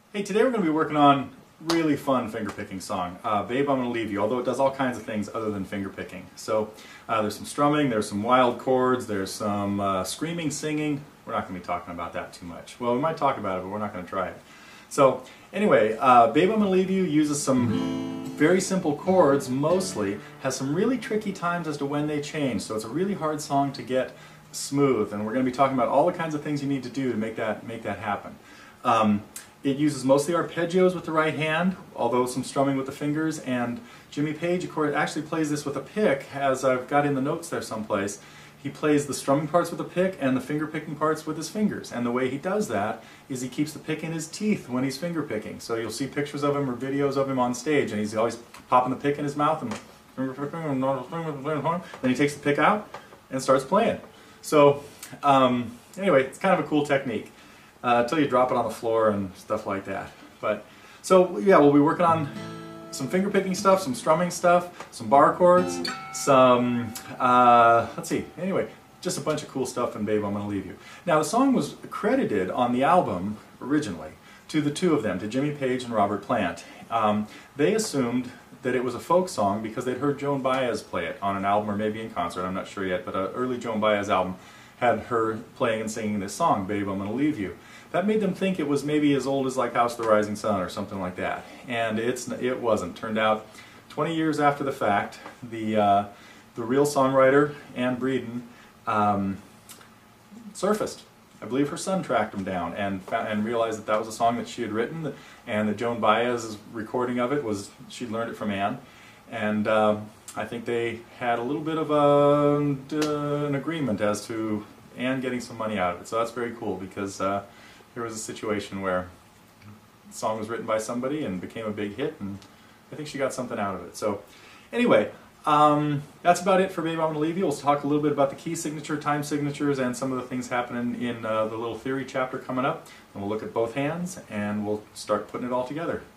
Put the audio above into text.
Hey, today we're going to be working on a really fun fingerpicking song, Babe, I'm Gonna Leave You, although it does all kinds of things other than fingerpicking. So there's some strumming, there's some wild chords, there's some screaming, singing. We're not going to be talking about that too much. Well, we might talk about it, but we're not going to try it. So anyway, Babe, I'm Gonna Leave You uses some very simple chords mostly, has some really tricky times as to when they change, so it's a really hard song to get smooth, and we're going to be talking about all the kinds of things you need to do to make that happen. It uses mostly arpeggios with the right hand, although some strumming with the fingers, and Jimmy Page, of course, actually plays this with a pick, as I've got in the notes there someplace. He plays the strumming parts with a pick and the finger-picking parts with his fingers, and the way he does that is he keeps the pick in his teeth when he's finger-picking. So you'll see pictures of him or videos of him on stage, and he's always popping the pick in his mouth and then he takes the pick out and starts playing. So anyway, it's kind of a cool technique. Until you drop it on the floor and stuff like that. But so yeah, we'll be working on some finger picking stuff, some strumming stuff, some bar chords, some let's see. Anyway, just a bunch of cool stuff in Babe, I'm Gonna Leave You. Now the song was credited on the album originally to the two of them, to Jimmy Page and Robert Plant. They assumed that it was a folk song because they'd heard Joan Baez play it on an album or maybe in concert. I'm not sure yet, but an early Joan Baez album had her playing and singing this song, Babe, I'm Gonna Leave You. That made them think it was maybe as old as like House of the Rising Sun or something like that. And it wasn't. Turned out 20 years after the fact, the real songwriter, Anne Bredon, surfaced. I believe her son tracked him down and realized that that was a song that she had written, and that Joan Baez's recording of it was, she'd learned it from Anne. And I think they had a little bit of an agreement as to Anne getting some money out of it. So that's very cool, because there was a situation where the song was written by somebody and became a big hit, and I think she got something out of it. So anyway, that's about it for Babe, I'm Gonna Leave You. We'll talk a little bit about the key signature, time signatures, and some of the things happening in the little theory chapter coming up. And we'll look at both hands, and we'll start putting it all together.